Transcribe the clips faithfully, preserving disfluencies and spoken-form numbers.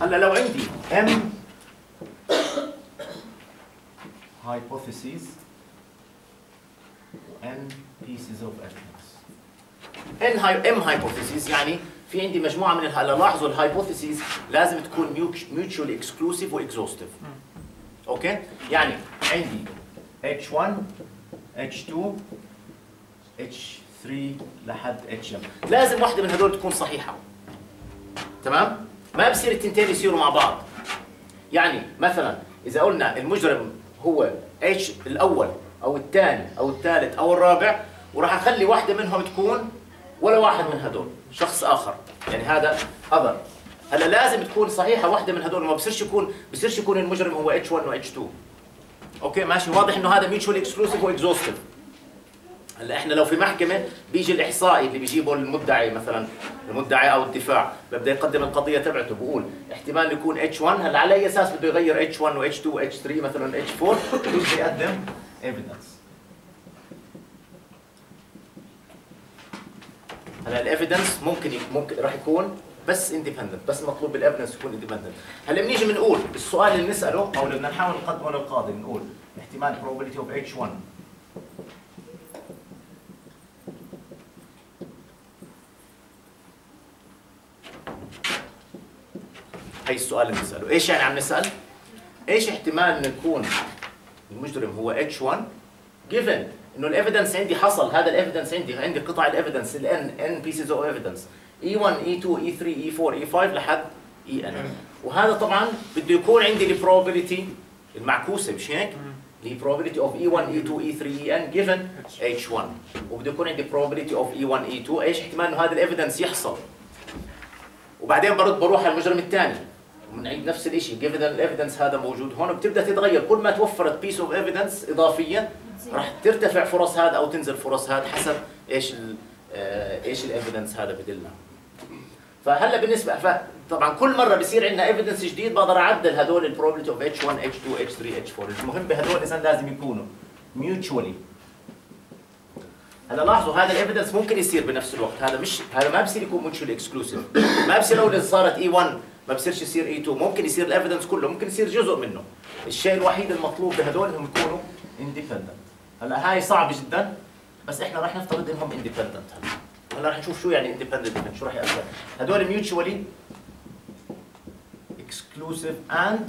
هلا لو عندي M hypotheses N pieces of evidence. N M hypotheses يعني في عندي مجموعة من هلا لاحظوا الهايبوثيسيز لازم تكون mutually exclusive و exhaustive. اوكي؟ يعني عندي إتش واحد إتش اثنين إتش ثلاثة لحد إتش إم، لازم واحدة من هذول تكون صحيحة. تمام؟ ما بصير التنتين يصيروا مع بعض. يعني مثلا إذا قلنا المجرم هو H الأول أو الثاني أو الثالث أو الرابع، وراح أخلي واحدة منهم تكون ولا واحد من هذول، شخص آخر، يعني هذا other. هلا لازم تكون صحيحة واحدة من هذول، ما بصيرش يكون بصيرش يكون المجرم هو إتش واحد و إتش اثنين. اوكي ماشي، واضح انه هذا ميوتشوال اكسكلوسيف واكزوستيف. هلا احنا لو في محكمه بيجي الاحصائي اللي بيجيبه المدعي مثلا، المدعي او الدفاع ببدا يقدم القضيه تبعته، بقول احتمال يكون إتش واحد، هلا على اي اساس بده يغير إتش واحد و إتش اثنين و إتش ثلاثة مثلا إتش أربعة، بيجي يقدم ايفيدنس. هلا الايفيدنس ممكن ممكن راح يكون بس اندبندنت، بس مطلوب بالايفيدنس يكون اندبندنت. هلا بنيجي بنقول السؤال اللي بنساله او اللي بدنا نحاول نقدمه للقاضي، بنقول احتمال probability of إتش واحد هي السؤال اللي بنساله. ايش يعني عم نسال؟ ايش احتمال انه يكون المجرم هو إتش واحد given انه الايفيدنس عندي حصل، هذا الايفيدنس عندي عندي قطع الايفيدنس ال N N pieces of evidence إي واحد إي اثنين إي ثلاثة إي أربعة إي خمسة لحد إي إن، وهذا طبعا بده يكون عندي البروبابيلتي المعكوسه مش هيك؟ اللي هي probability of إي واحد إي اثنين إي ثلاثة إي إن given إتش واحد، وبده يكون عندي probability of إي واحد إي اثنين ايش احتمال انه هذا الايفيدنس يحصل. وبعدين برد بروح على المجرم الثاني وبنعيد نفس الشيء given الايفيدنس هذا موجود هون، وبتبدا تتغير كل ما توفرت بيس اوف ايفيدنس اضافيه راح ترتفع فرص هذا او تنزل فرص هذا حسب ايش ال ايش الايفيدنس هذا بدلنا. فهلا بالنسبه طبعا كل مره بصير عندنا ايفيدنس جديد بقدر اعدل هدول البروبابيلتي اوف إتش واحد إتش اثنين إتش ثلاثة إتش أربعة، المهم بهدول اذا لازم يكونوا ميوتشوالي. هلا لاحظوا هذا الايفيدنس ممكن يصير بنفس الوقت، هذا مش هذا ما بصير يكون ميوتشوالي اكسكلوسيف، ما بصير لو صارت إي واحد ما بصيرش يصير إي اثنين، ممكن يصير الايفيدنس كله، ممكن يصير جزء منه. الشيء الوحيد المطلوب بهدول انهم يكونوا اندبندنت. هلا هاي صعبه جدا بس احنا راح نفترض انهم اندبندنت. هلا هلا راح نشوف شو يعني اندبندنت، شو راح يأثر. هدول ميوتشوالي اكسكلوسيف اند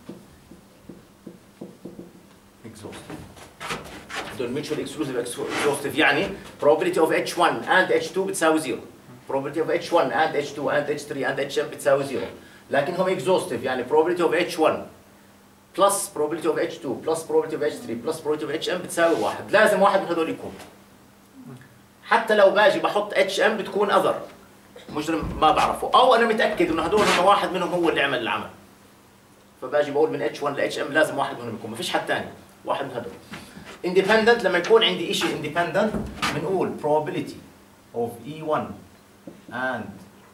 اكزوستيف. هدول ميوتشوالي اكسكلوسيف اكزوستيف يعني probability of إتش واحد and إتش اثنين بتساوي زيرو. probability of إتش واحد and إتش اثنين and إتش ثلاثة and إتش إم بتساوي زيرو. لكنهم اكزوستيف يعني probability of إتش واحد plus probability of إتش اثنين plus probability of إتش ثلاثة plus probability of إتش إم بتساوي واحد، لازم واحد من هذول يكون. حتى لو باجي بحط إتش إم بتكون اذر، مجرم ما بعرفه، او انا متاكد انه هذول انه واحد منهم هو اللي عمل العمل. فباجي بقول من إتش واحد ل إتش إم لازم واحد منهم يكون، ما فيش حد ثاني، واحد من هذول. independent لما يكون عندي شيء independent بنقول probability of إي واحد and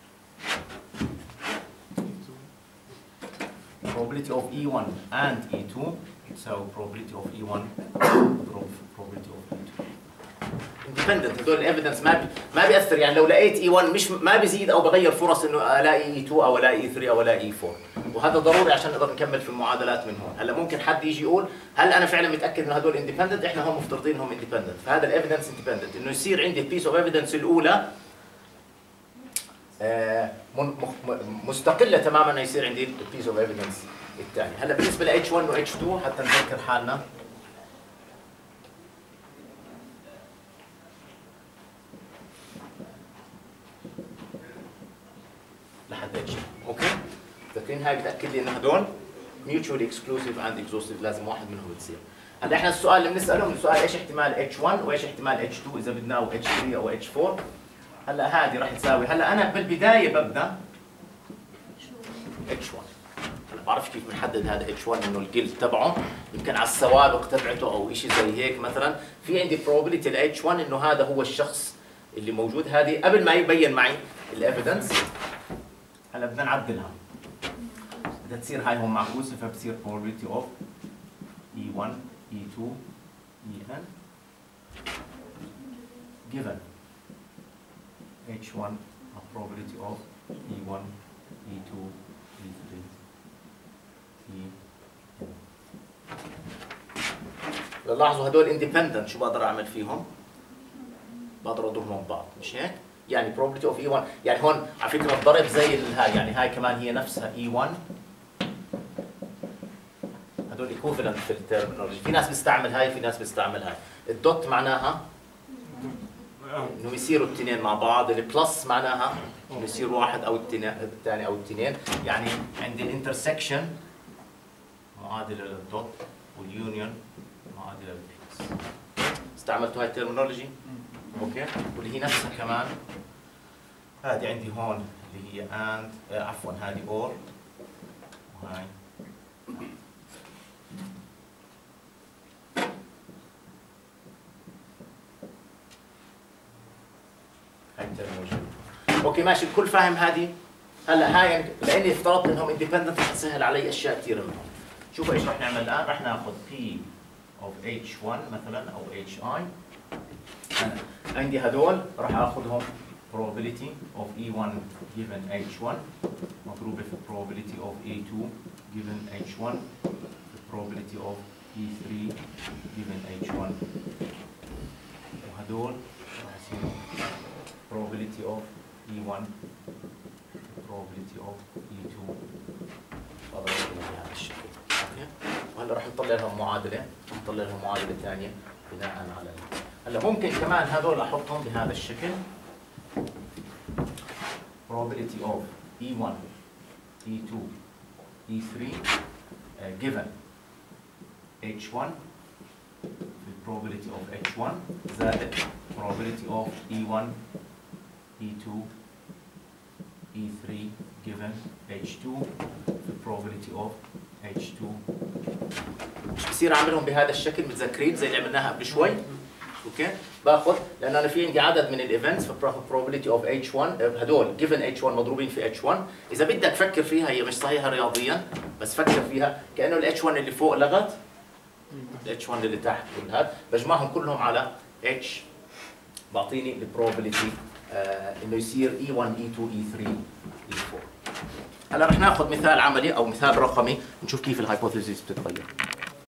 probability of إي واحد and إي اثنين تساوي probability of إي واحد probability of إي اثنين. independent هذول الايفيدنس ما بي ما بياثر، يعني لو لقيت إي واحد مش ما بيزيد او بغير فرص انه الاقي إي اثنين او الاقي إي ثلاثة او الاقي إي أربعة، وهذا ضروري عشان نقدر نكمل في المعادلات من هون. هلا ممكن حد يجي يقول هل انا فعلا متاكد انه هذول اندبندنت؟ احنا هم مفترضين انهم اندبندنت، فهذا الايفيدنس اندبندنت، انه يصير عندي بيس اوف ايفيدنس الاولى آه مستقله تماما، انه يصير عندي البيس اوف ايفيدنس الثاني. هلا بالنسبه ل إتش واحد و إتش اثنين حتى نذكر حالنا، لحد إتش اوكي؟ فاكرين هاي بتاكد لي انه هدول mutually exclusive and exhaustive، لازم واحد منهم يصير. هلا احنا السؤال اللي بنساله من السؤال ايش احتمال إتش واحد وايش احتمال إتش اثنين اذا بدنا، او إتش ثلاثة او إتش أربعة. هلا هذه راح تساوي، هلا انا بالبدايه ببدا إتش واحد. هلا بعرفش كيف بنحدد هذا إتش واحد انه الجلد تبعه، يمكن على السوابق تبعته او شيء زي هيك مثلا. في عندي probability ل إتش واحد انه هذا هو الشخص اللي موجود، هذه قبل ما يبين معي الايفيدنس. هلا بدنا نعدلها، بدها تصير هاي هون معكوسه، فبصير probability of إي واحد إي اثنين إي إن given إتش واحد probability of إي واحد إي اثنين لاحظوا هدول اندبندنت، شو بقدر اعمل فيهم؟ بقدر اضربهم ببعض، مش هيك؟ يعني probability of إي وان، يعني هون على فكره الضرب زي هاي، يعني هاي كمان هي نفسها إي وان. هدول equivalent في الترمينولوجي، في ناس بيستعمل هاي في ناس بيستعمل هاي. الدوت معناها انه يصيروا الاثنين مع بعض، البلس معناها انه يصير واحد او الثاني او الاثنين، يعني عندي الانترسكشن معادله للدوت واليونيون معادله للبلس. استعملتوا هاي الترمينولوجي؟ اوكي، واللي هي نفسها كمان هذه عندي هون اللي هي اند آه عفوا هذه اور، وهاي هاي الترمينولوجي. اوكي ماشي، الكل فاهم هذه؟ هلا هاي يعني لاني افترضت انهم اندبندنت رح تسهل علي اشياء كثير منهم. شوفوا ايش رح نعمل الان، رح ناخذ P of إتش وان مثلا او إتش آي. أنا عندي هدول راح اخذهم probability of إي وان given إتش وان مضروبه في probability of إي تو given إتش وان في probability of إي ثري given إتش وان، وهدول راح يصيروا probability of إي وان probability of إي تو. اضرب بهذا الشكل. اوكي، وهلا راح نطلع لهم معادله، نطلع لهم معادله ثانيه بناء على هلا ممكن كمان هذول احطهم بهذا الشكل probability of إي وان إي تو إي ثري uh, given إتش وان في probability of إتش وان زائد probability of إي وان إي تو إي ثري given إتش تو في probability of إتش تو. مش بصير اعملهم بهذا الشكل؟ متذكرين زي اللي عملناها قبل شوي؟ اوكي، باخذ لانه انا في عندي عدد من الايفنتس في probability of إتش وان هدول given إتش وان مضروبين في إتش وان. اذا بدك تفكر فيها هي مش صحيحه رياضيا، بس فكر فيها كانه الإتش وان اللي فوق لغت الإتش وان اللي تحت والهذا بجمعهم كلهم على اتش، بعطيني البروبابيلتي آه انه يصير إي وان إي تو إي ثري إي فور. هلا رح ناخذ مثال عملي او مثال رقمي نشوف كيف الهايبوثيسيس بتتغير.